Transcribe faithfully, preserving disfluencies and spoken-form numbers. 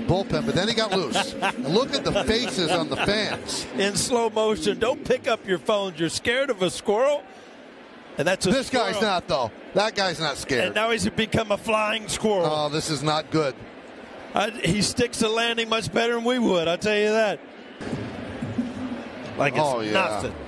bullpen, but then he got loose. And look at the faces on the fans. In slow motion. Don't pick up your phones. You're scared of a squirrel? And that's a This squirrel. guy's not, though. That guy's not scared. And now he's become a flying squirrel. Oh, this is not good. I, he sticks the landing much better than we would, I'll tell you that. Like it's oh, yeah. nothing.